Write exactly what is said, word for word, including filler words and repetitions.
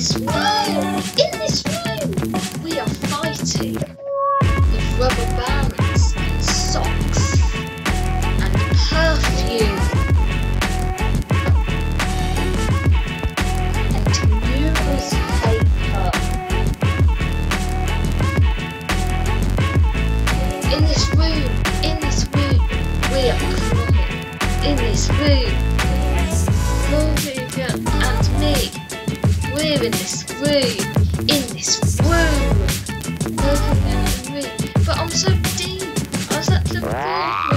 this room, in this room, we are fighting with rubber bands and socks and perfume and newspaper. In this room, in this room, we are crying. In this room, Morgan and me, we're in this room, in this room, Morgan and me. But I'm so deep, I was at the room.